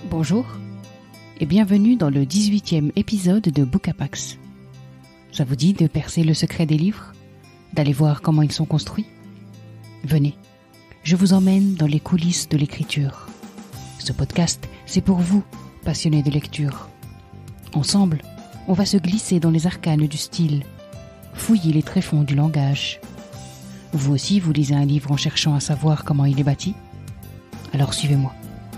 Bonjour et bienvenue dans le 18e épisode de Bookapax. Ça vous dit de percer le secret des livres? D'aller voir comment ils sont construits? Venez, je vous emmène dans les coulisses de l'écriture. Ce podcast, c'est pour vous, passionnés de lecture. Ensemble, on va se glisser dans les arcanes du style, fouiller les tréfonds du langage. Vous aussi, vous lisez un livre en cherchant à savoir comment il est bâti? Alors suivez-moi.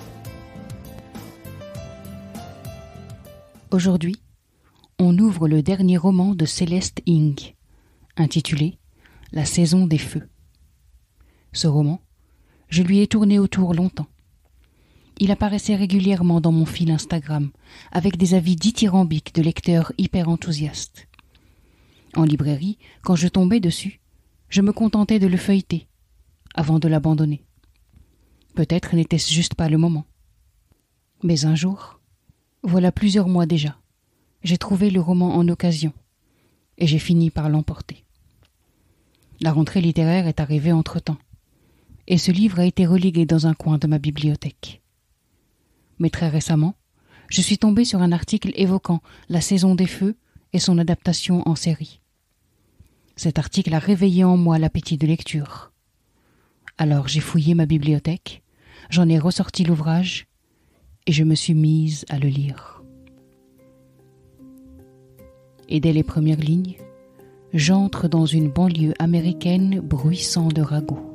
Aujourd'hui, on ouvre le dernier roman de Celeste Ng, intitulé « La saison des feux ». Ce roman, je lui ai tourné autour longtemps. Il apparaissait régulièrement dans mon fil Instagram, avec des avis dithyrambiques de lecteurs hyper enthousiastes. En librairie, quand je tombais dessus, je me contentais de le feuilleter, avant de l'abandonner. Peut-être n'était-ce juste pas le moment. Mais un jour, voilà plusieurs mois déjà, j'ai trouvé le roman en occasion, et j'ai fini par l'emporter. La rentrée littéraire est arrivée entre-temps, et ce livre a été relégué dans un coin de ma bibliothèque. Mais très récemment, je suis tombée sur un article évoquant La saison des feux et son adaptation en série. Cet article a réveillé en moi l'appétit de lecture. Alors j'ai fouillé ma bibliothèque, j'en ai ressorti l'ouvrage, et je me suis mise à le lire. Et dès les premières lignes, j'entre dans une banlieue américaine bruissant de ragots.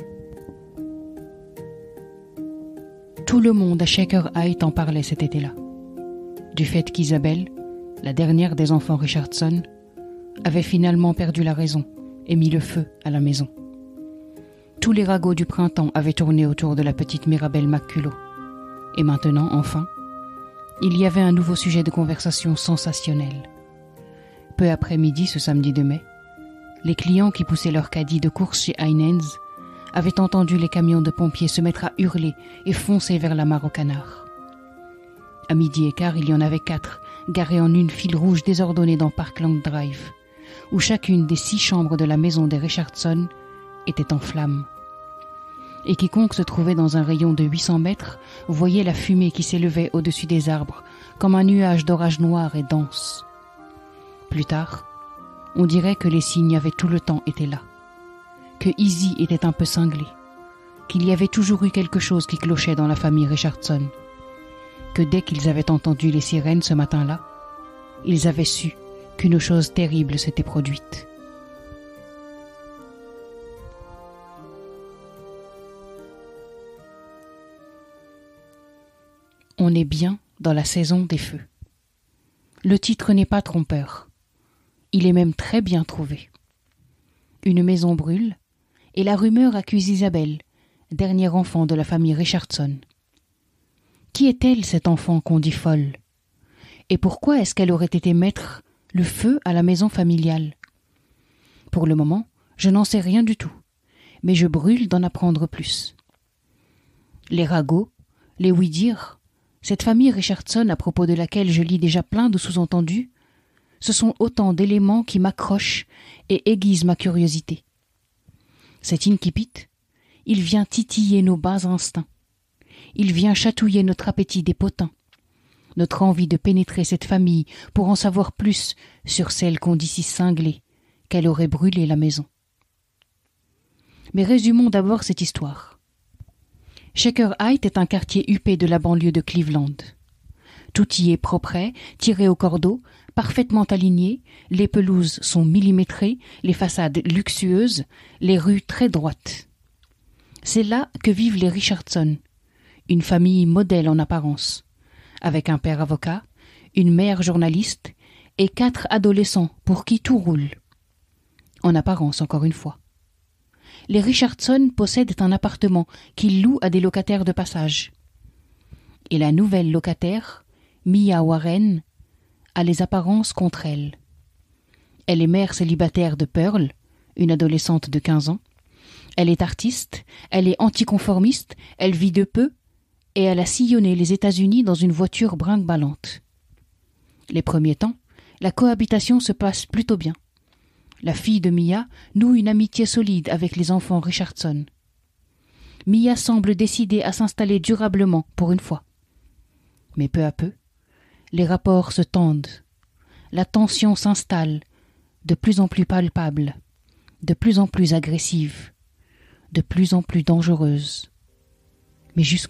Tout le monde à Shaker Heights en parlait cet été-là, du fait qu'Isabelle, la dernière des enfants Richardson, avait finalement perdu la raison et mis le feu à la maison. Tous les ragots du printemps avaient tourné autour de la petite Mirabelle McCullough. Et maintenant, enfin, il y avait un nouveau sujet de conversation sensationnel. Peu après midi, ce samedi de mai, les clients qui poussaient leur caddie de course chez Heinen's avaient entendu les camions de pompiers se mettre à hurler et foncer vers la mare aux canards. À midi et quart, il y en avait 4, garés en une file rouge désordonnée dans Parkland Drive, où chacune des 6 chambres de la maison des Richardson était en flammes. Et quiconque se trouvait dans un rayon de 800 mètres voyait la fumée qui s'élevait au-dessus des arbres, comme un nuage d'orage noir et dense. Plus tard, on dirait que les signes avaient tout le temps été là, que Izzy était un peu cinglé, qu'il y avait toujours eu quelque chose qui clochait dans la famille Richardson, que dès qu'ils avaient entendu les sirènes ce matin-là, ils avaient su qu'une chose terrible s'était produite. On est bien dans la saison des feux. Le titre n'est pas trompeur. Il est même très bien trouvé. Une maison brûle, et la rumeur accuse Isabelle, dernier enfant de la famille Richardson. Qui est-elle, cet enfant qu'on dit folle? Et pourquoi est-ce qu'elle aurait été mettre le feu à la maison familiale? Pour le moment, je n'en sais rien du tout, mais je brûle d'en apprendre plus. Les ragots, les oui-dire, cette famille Richardson à propos de laquelle je lis déjà plein de sous-entendus, ce sont autant d'éléments qui m'accrochent et aiguisent ma curiosité. Cet incipit, il vient titiller nos bas instincts. Il vient chatouiller notre appétit des potins, notre envie de pénétrer cette famille pour en savoir plus sur celle qu'on dit si cinglée qu'elle aurait brûlé la maison. Mais résumons d'abord cette histoire. Shaker Heights est un quartier huppé de la banlieue de Cleveland. Tout y est propre, tiré au cordeau, parfaitement aligné, les pelouses sont millimétrées, les façades luxueuses, les rues très droites. C'est là que vivent les Richardson, une famille modèle en apparence, avec un père avocat, une mère journaliste et 4 adolescents pour qui tout roule. En apparence, encore une fois. Les Richardson possèdent un appartement qu'ils louent à des locataires de passage. Et la nouvelle locataire, Mia Warren, a les apparences contre elle. Elle est mère célibataire de Pearl, une adolescente de 15 ans. Elle est artiste, elle est anticonformiste, elle vit de peu, et elle a sillonné les États-Unis dans une voiture brinque-ballante. Les premiers temps, la cohabitation se passe plutôt bien. La fille de Mia noue une amitié solide avec les enfants Richardson. Mia semble décidée à s'installer durablement pour une fois. Mais peu à peu, les rapports se tendent, la tension s'installe, de plus en plus palpable, de plus en plus agressive, de plus en plus dangereuse. Mais jusqu'où ?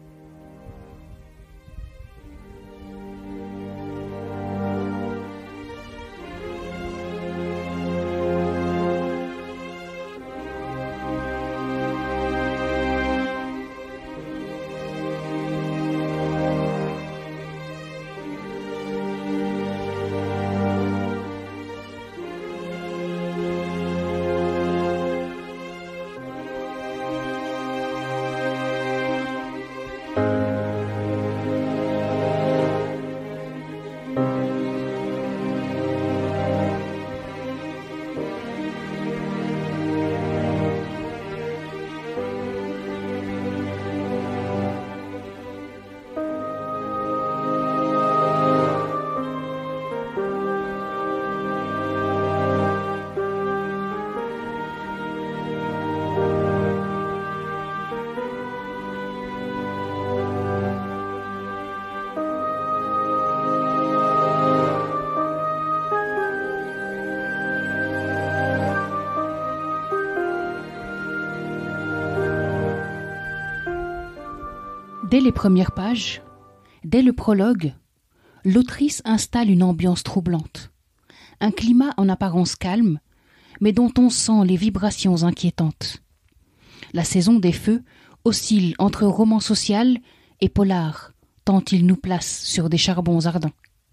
Dès les premières pages, dès le prologue, l'autrice installe une ambiance troublante, un climat en apparence calme, mais dont on sent les vibrations inquiétantes. La saison des feux oscille entre roman social et polar, tant il nous place sur des charbons ardents.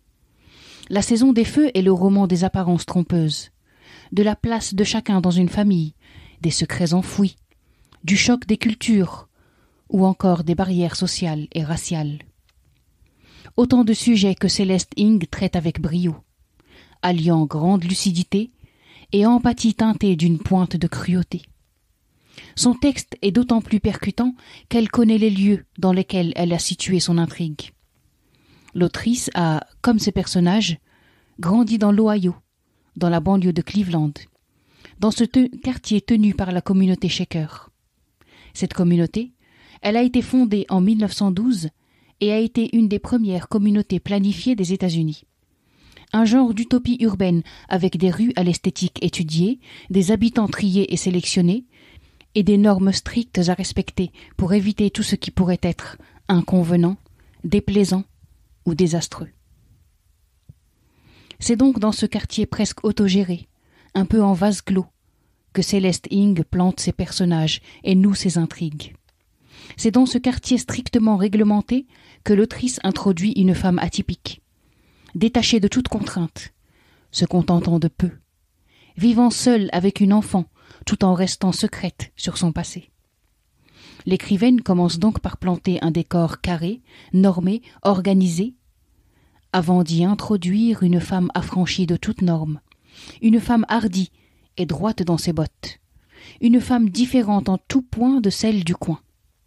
La saison des feux est le roman des apparences trompeuses, de la place de chacun dans une famille, des secrets enfouis, du choc des cultures, ou encore des barrières sociales et raciales. Autant de sujets que Céleste Ng traite avec brio, alliant grande lucidité et empathie teintée d'une pointe de cruauté. Son texte est d'autant plus percutant qu'elle connaît les lieux dans lesquels elle a situé son intrigue. L'autrice a, comme ses personnages, grandi dans l'Ohio, dans la banlieue de Cleveland, dans ce quartier tenu par la communauté Shaker. Cette communauté, elle a été fondée en 1912 et a été une des premières communautés planifiées des États-Unis. Un genre d'utopie urbaine avec des rues à l'esthétique étudiée, des habitants triés et sélectionnés, et des normes strictes à respecter pour éviter tout ce qui pourrait être inconvenant, déplaisant ou désastreux. C'est donc dans ce quartier presque autogéré, un peu en vase clos, que Céleste Ng plante ses personnages et noue ses intrigues. C'est dans ce quartier strictement réglementé que l'autrice introduit une femme atypique, détachée de toute contrainte, se contentant de peu, vivant seule avec une enfant tout en restant secrète sur son passé. L'écrivaine commence donc par planter un décor carré, normé, organisé, avant d'y introduire une femme affranchie de toute norme, une femme hardie et droite dans ses bottes, une femme différente en tout point de celle du coin.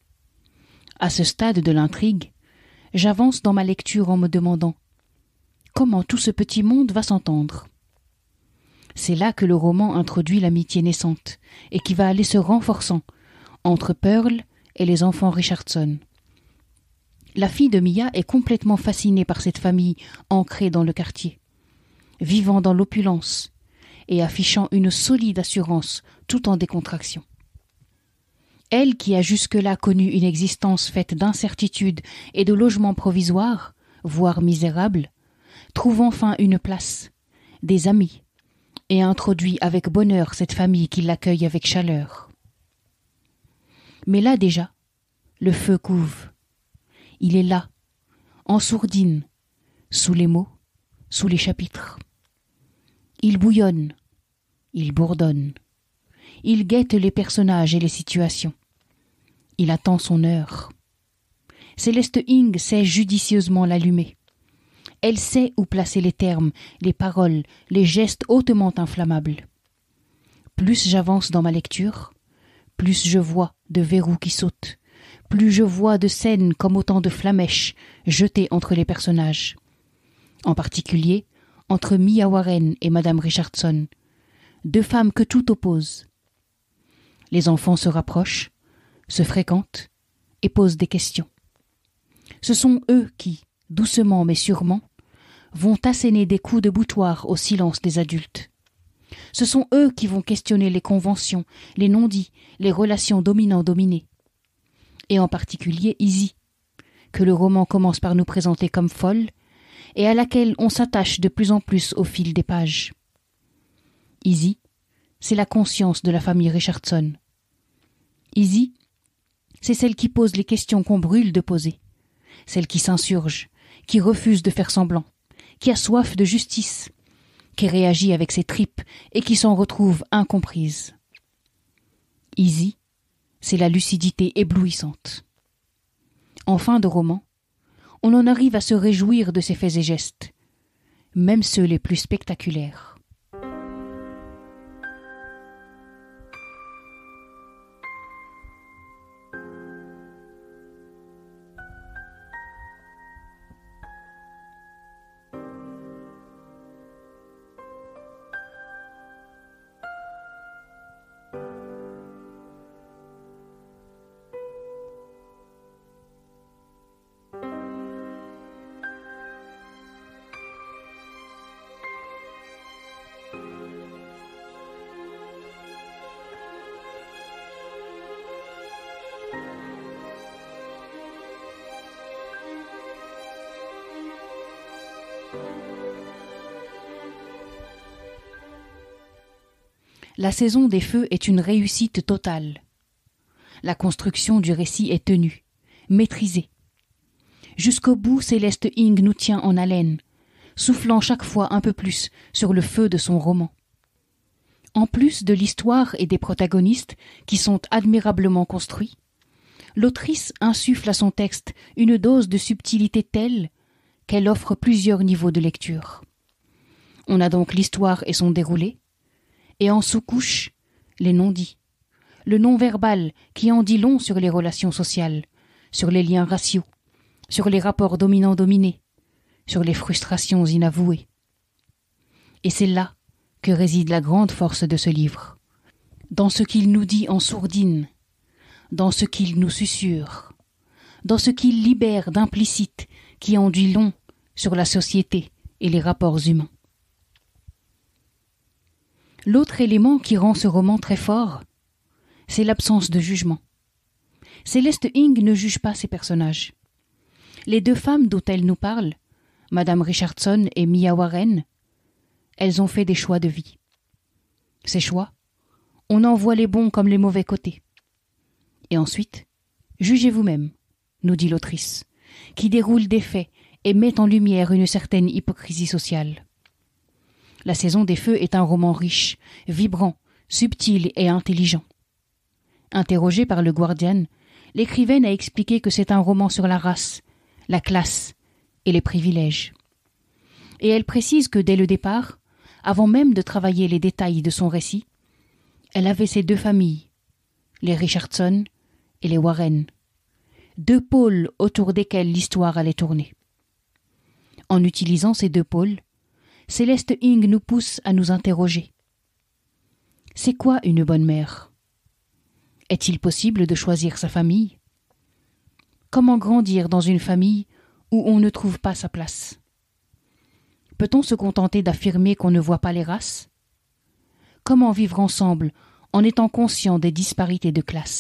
À ce stade de l'intrigue, j'avance dans ma lecture en me demandant comment tout ce petit monde va s'entendre. C'est là que le roman introduit l'amitié naissante et qui va aller se renforçant entre Pearl et les enfants Richardson. La fille de Mia est complètement fascinée par cette famille ancrée dans le quartier, vivant dans l'opulence et affichant une solide assurance tout en décontraction. Elle qui a jusque-là connu une existence faite d'incertitudes et de logements provisoires, voire misérables, trouve enfin une place, des amis, et introduit avec bonheur cette famille qui l'accueille avec chaleur. Mais là déjà, le feu couve. Il est là, en sourdine, sous les mots, sous les chapitres. Il bouillonne, il bourdonne. Il guette les personnages et les situations. Il attend son heure. Céleste Ng sait judicieusement l'allumer. Elle sait où placer les termes, les paroles, les gestes hautement inflammables. Plus j'avance dans ma lecture, plus je vois de verrous qui sautent, plus je vois de scènes comme autant de flamèches jetées entre les personnages. En particulier, entre Mia Warren et Madame Richardson, deux femmes que tout oppose. Les enfants se rapprochent, se fréquentent et posent des questions. Ce sont eux qui, doucement mais sûrement, vont asséner des coups de boutoir au silence des adultes. Ce sont eux qui vont questionner les conventions, les non-dits, les relations dominant-dominées. Et en particulier Izzy, que le roman commence par nous présenter comme folle, et à laquelle on s'attache de plus en plus au fil des pages. Izzy, c'est la conscience de la famille Richardson. Izzy, c'est celle qui pose les questions qu'on brûle de poser, celle qui s'insurge, qui refuse de faire semblant, qui a soif de justice, qui réagit avec ses tripes et qui s'en retrouve incomprise. Izzy, c'est la lucidité éblouissante. En fin de roman, on en arrive à se réjouir de ses faits et gestes, même ceux les plus spectaculaires. La saison des feux est une réussite totale. La construction du récit est tenue, maîtrisée. Jusqu'au bout, Céleste Ng nous tient en haleine, soufflant chaque fois un peu plus sur le feu de son roman. En plus de l'histoire et des protagonistes qui sont admirablement construits, l'autrice insuffle à son texte une dose de subtilité telle qu'elle offre plusieurs niveaux de lecture. On a donc l'histoire et son déroulé, et en sous-couche, les non-dits, le non-verbal qui en dit long sur les relations sociales, sur les liens raciaux, sur les rapports dominants-dominés, sur les frustrations inavouées. Et c'est là que réside la grande force de ce livre, dans ce qu'il nous dit en sourdine, dans ce qu'il nous susurre, dans ce qu'il libère d'implicite qui en dit long sur la société et les rapports humains. L'autre élément qui rend ce roman très fort, c'est l'absence de jugement. Céleste Ng ne juge pas ses personnages. Les deux femmes dont elle nous parle, Madame Richardson et Mia Warren, elles ont fait des choix de vie. Ces choix, on en voit les bons comme les mauvais côtés. Et ensuite, jugez vous-même, nous dit l'autrice, qui déroule des faits et met en lumière une certaine hypocrisie sociale. La saison des feux est un roman riche, vibrant, subtil et intelligent. Interrogée par le Guardian, l'écrivaine a expliqué que c'est un roman sur la race, la classe et les privilèges. Et elle précise que dès le départ, avant même de travailler les détails de son récit, elle avait ces deux familles, les Richardson et les Warren, deux pôles autour desquels l'histoire allait tourner. En utilisant ces deux pôles, Céleste Ng nous pousse à nous interroger. C'est quoi une bonne mère ? Est-il possible de choisir sa famille ? Comment grandir dans une famille où on ne trouve pas sa place ? Peut-on se contenter d'affirmer qu'on ne voit pas les races ? Comment vivre ensemble en étant conscient des disparités de classe ?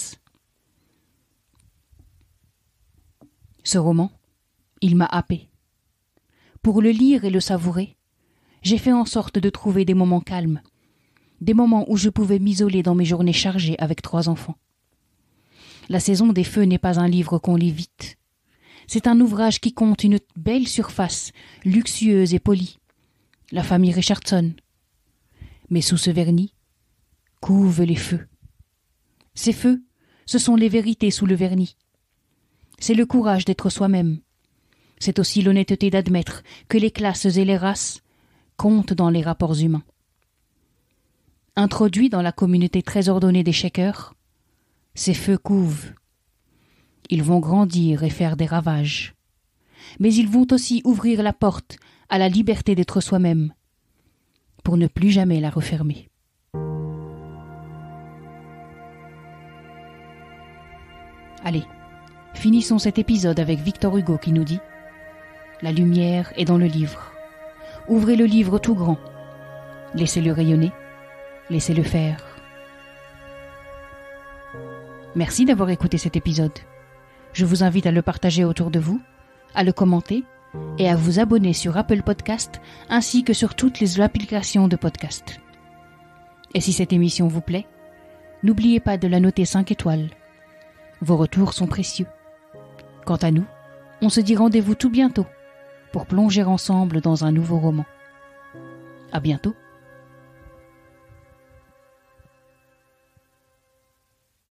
Ce roman, il m'a happé. Pour le lire et le savourer, j'ai fait en sorte de trouver des moments calmes, des moments où je pouvais m'isoler dans mes journées chargées avec 3 enfants. La saison des feux n'est pas un livre qu'on lit vite. C'est un ouvrage qui compte une belle surface, luxueuse et polie. La famille Richardson. Mais sous ce vernis, couvent les feux. Ces feux, ce sont les vérités sous le vernis. C'est le courage d'être soi-même. C'est aussi l'honnêteté d'admettre que les classes et les races comptent dans les rapports humains. Introduits dans la communauté très ordonnée des Shakers, ces feux couvent. Ils vont grandir et faire des ravages. Mais ils vont aussi ouvrir la porte à la liberté d'être soi-même, pour ne plus jamais la refermer. Allez, finissons cet épisode avec Victor Hugo qui nous dit « La lumière est dans le livre. Ouvrez le livre tout grand. Laissez-le rayonner. Laissez-le faire. » Merci d'avoir écouté cet épisode. Je vous invite à le partager autour de vous, à le commenter et à vous abonner sur Apple Podcast ainsi que sur toutes les applications de podcast. Et si cette émission vous plaît, n'oubliez pas de la noter 5 étoiles. Vos retours sont précieux. Quant à nous, on se dit rendez-vous tout bientôt pour plonger ensemble dans un nouveau roman. À bientôt.